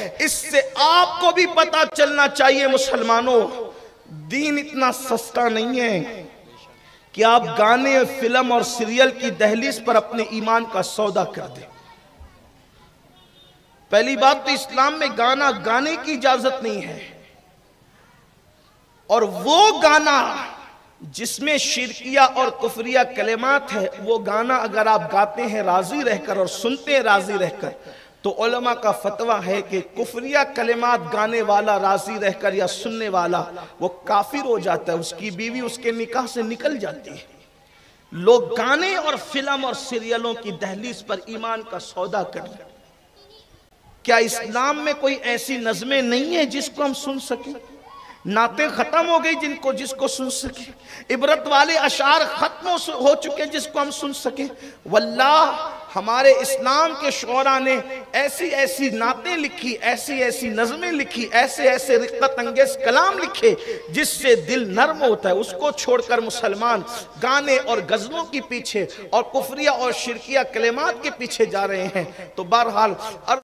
इससे आपको भी पता चलना चाहिए मुसलमानों, दीन इतना सस्ता नहीं है कि आप गाने, फिल्म और सीरियल की दहलीज पर अपने ईमान का सौदा कर दें। पहली बात तो इस्लाम में गाना गाने की इजाजत नहीं है, और वो गाना जिसमें शिरकिया और कुफरिया कलेमात है, वो गाना अगर आप गाते हैं राजी रहकर और सुनते हैं राजी रहकर, तो उलमा का फतवा है कि कुफरिया कलेमात गाने वाला राजी रहकर या सुनने वाला वो काफिर हो जाता है, उसकी बीवी उसके निकाह से निकल जाती है। लोग गाने और फिल्म और सीरियलों की दहलीज पर ईमान का सौदा कर लें। क्या इस्लाम में कोई ऐसी नज़में नहीं है जिसको हम सुन सकें? नाते खत्म हो गई जिसको सुन सके, इबरत वाले अशार खत्म हो चुके जिसको हम सुन सके। वल्लाह हमारे इस्लाम के शोरा ने ऐसी ऐसी नातें लिखी, ऐसी ऐसी नज़में लिखी, ऐसे ऐसे रिक्कत अंगेज कलाम लिखे जिससे दिल नर्म होता है। उसको छोड़कर मुसलमान गाने और गजलों के पीछे और कुफरिया और शिरकिया कलेमात के पीछे जा रहे हैं। तो बहरहाल